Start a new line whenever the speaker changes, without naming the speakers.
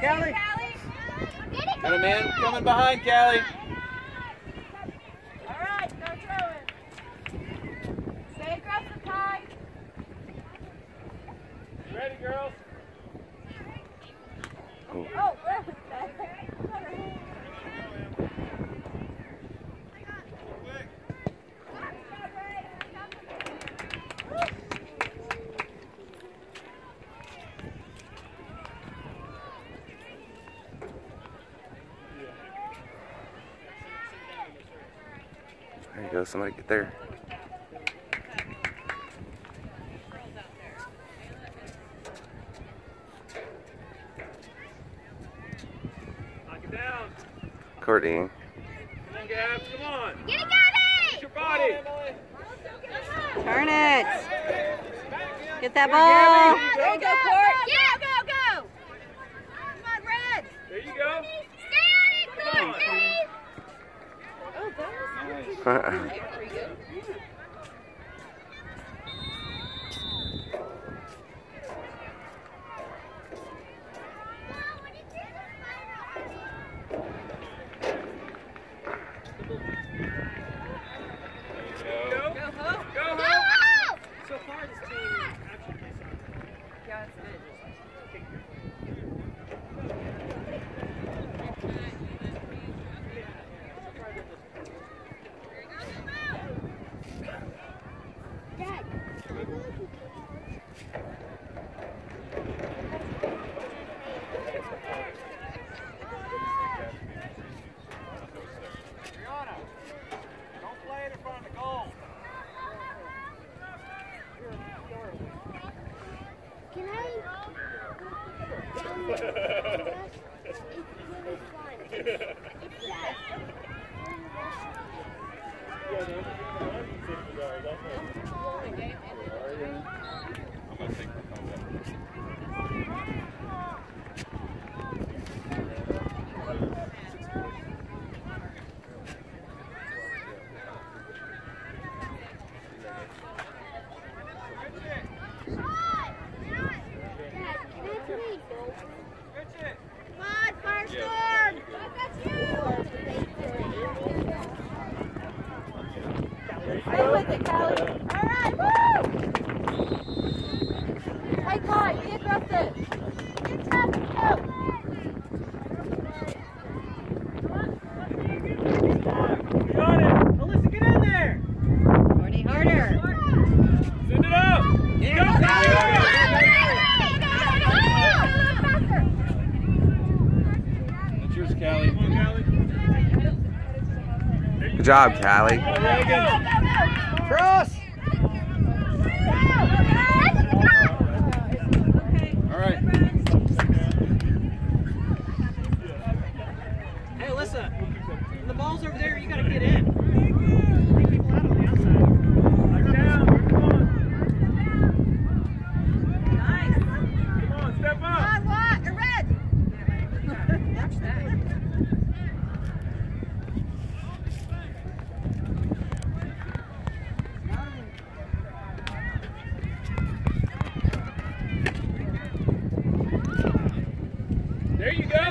Callie.
Got a man coming behind, Callie.
All right, go throw it. Stay aggressive, Kai.
Ready, girls?
Oh, where was that?
There you go, somebody get there.
Knock it down.
Courtney.
Come on, Gabs, come on.
Get it, Gabby!
Get your body.
Turn it. Get that ball.
There you go, Court. Yeah, go, go. Come on, Red.
There you go.
Stay on it, Courtney. Oh, that was pretty good.
So far, this team actually plays soccer.
Yeah, it's good.
Brianna, don't play it in front of the goal.
Can I? It's really fun. It's fast.
Come on, Firestorm. That's you. Stay with it, Callie. All right, woo! Hey, Kai, be aggressive. Get tough, go.
You got it. Alyssa, get in there.
Courtney, harder.
Send it up.
Yeah.
Go, Callie.
That's yours, Callie.
Come on, Callie.
Good job, Callie.
Cross.
All right.
Hey, Alyssa, when the ball's over there, you got to get in. Leave people out on the outside.
Knock down. Come on.
Nice.
Come on, step up.
Come on, Watt, or Red. Watch that.
There you go.